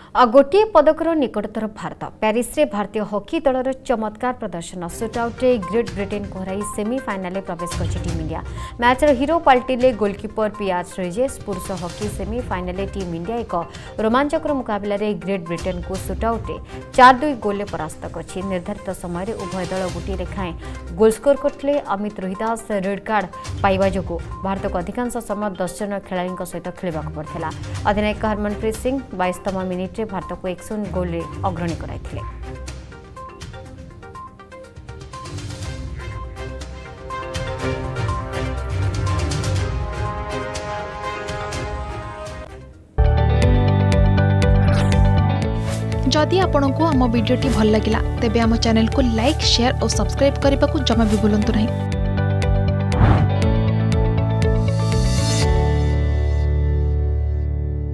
गोटे पदकर निकटतर भारत प्यारिस रे भारतीय हॉकी दलर चमत्कार प्रदर्शन सुटआउट्रे ग्रेट ब्रिटेन को हराई सेमिफाइनाल प्रवेश कर टीम इंडिया मैच हिरो पलटिले गोलकीपर पीआर श्रीजेश पुरुष हॉकी सेमिफाइनाल टीम इंडिया एक रोमांचकर मुकाबला ग्रेट ब्रिटेन को सुटआउट्रे 4-2 गोल परास्त कर निर्धारित समय उभय दल गोटे लेखाएं गोल स्कोर करते अमित रोहिदास रेड कार्ड पाइबा जो भारत को अधिकांश समय 10 जन खेलाड़ी सहित खेलवा पड़ता। अधिनायक हरमनप्रीत सिंह 22तम मिनिट्रे भारत को 1-0 गोल अग्रणी कराइथिले। जदि आपंक आम भिडी भल लगा तेब आम चैनल को लाइक शेयर और सब्सक्राइब करने को जमा भी भूलु नहीं।